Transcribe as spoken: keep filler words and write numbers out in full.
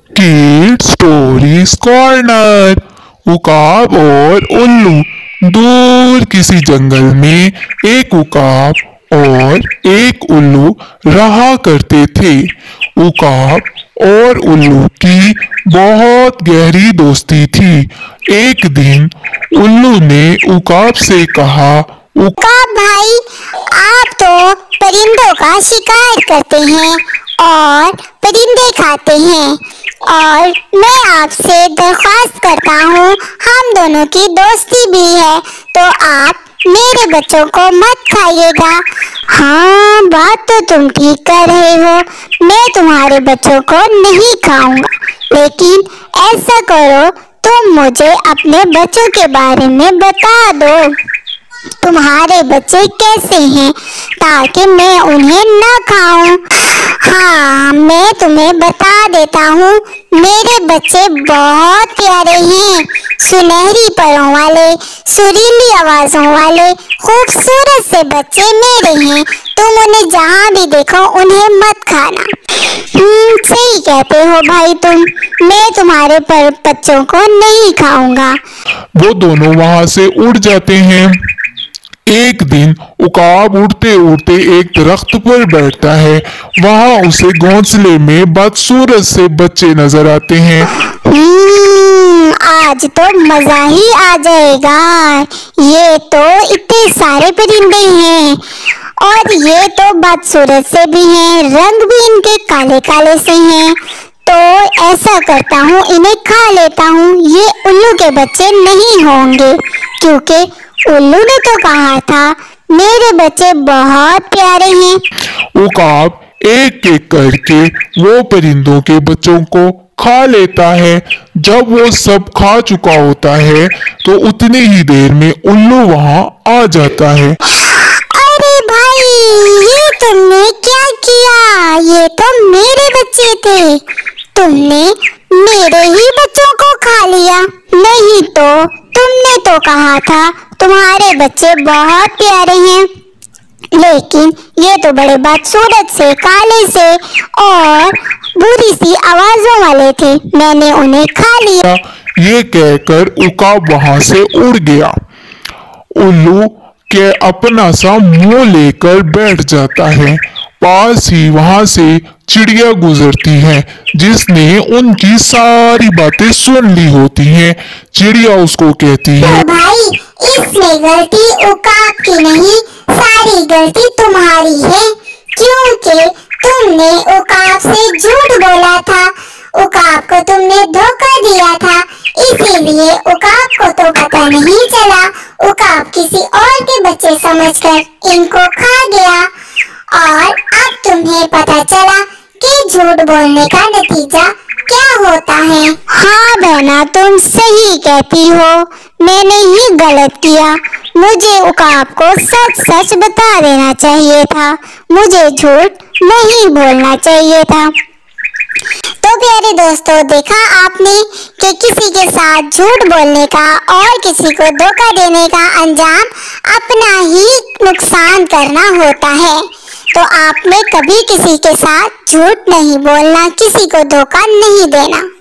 Kid stories corner. उकाब और उल्लू। दूर किसी जंगल में एक उकाब और एक उल्लू रहा करते थे। उकाब और उल्लू की बहुत गहरी दोस्ती थी। एक दिन उल्लू ने उकाब से कहा, उकाब भाई, आप तो परिंदों का शिकार करते हैं और परिंदे खाते हैं, और मैं आपसे दरख्वास्त करता हूँ, हम दोनों की दोस्ती भी है, तो आप मेरे बच्चों को मत खाइएगा। हाँ, बात तो तुम ठीक कर रहे हो, मैं तुम्हारे बच्चों को नहीं खाऊंगा, लेकिन ऐसा करो, तुम मुझे अपने बच्चों के बारे में बता दो। तुम्हारे बच्चे कैसे हैं, ताकि मैं उन्हें न खाऊं। हाँ, मैं तुम्हें बता देता हूँ, मेरे बच्चे बहुत प्यारे हैं, सुनहरी परों वाले, सुरीली आवाजों वाले, खूबसूरत से बच्चे मेरे हैं। तुम उन्हें जहाँ भी देखो उन्हें मत खाना। सही कहते हो भाई तुम, मैं तुम्हारे पर बच्चों को नहीं खाऊंगा। वो दोनों वहाँ से उड़ जाते हैं। एक दिन उकाब उड़ते उड़ते एक दरख्त पर बैठता है। वहाँ उसे घोंसले में बदसूरत से बच्चे नजर आते हैं। आज तो मजा ही आ जाएगा। ये तो इतने सारे परिंदे हैं और ये तो बदसूरत से भी हैं, रंग भी इनके काले काले से हैं। तो ऐसा करता हूँ, इन्हें खा लेता हूँ। ये उल्लू के बच्चे नहीं होंगे, क्योंकि उल्लू ने तो कहा था मेरे बच्चे बहुत प्यारे हैं। उकाब एक एक करके वो परिंदों के बच्चों को खा लेता है। जब वो सब खा चुका होता है तो उतनी ही देर में उल्लू वहाँ आ जाता है। अरे भाई, ये तुमने क्या किया? ये तो मेरे बच्चे थे, तुमने मेरे ही बच्चों को खा लिया। नहीं तो तुमने तो कहा था तुम्हारे बच्चे बहुत प्यारे हैं, लेकिन ये तो बड़े बदसूरत से, काले से और बुरी सी आवाजों वाले थे, मैंने उन्हें खा लिया। ये कहकर उकाब वहां से उड़ गया। उल्लू के अपना सा मुंह लेकर बैठ जाता है। पास ही वहां से चिड़िया गुजरती है, जिसने उनकी सारी बातें सुन ली होती हैं। चिड़िया उसको कहती है, तो भाई, इसमें गलती उकाब की नहीं, सारी गलती तुम्हारी है, क्योंकि तुमने उकाब से झूठ बोला था, उकाब को तुमने धोखा दिया था, इसीलिए उकाब को तो पता नहीं चला। उकाब किसी और के बच्चे समझकर इनको खा गया, और अब तुम्हें पता चला कि झूठ बोलने का नतीजा क्या होता है। हाँ बहना, तुम सही कहती हो, मैंने ही गलत किया। मुझे उकाब को सच सच बता देना चाहिए था, मुझे झूठ नहीं बोलना चाहिए था। तो प्यारे दोस्तों, देखा आपने कि किसी के साथ झूठ बोलने का और किसी को धोखा देने का अंजाम अपना ही नुकसान करना होता है। तो आपने कभी किसी के साथ झूठ नहीं बोलना, किसी को धोखा नहीं देना।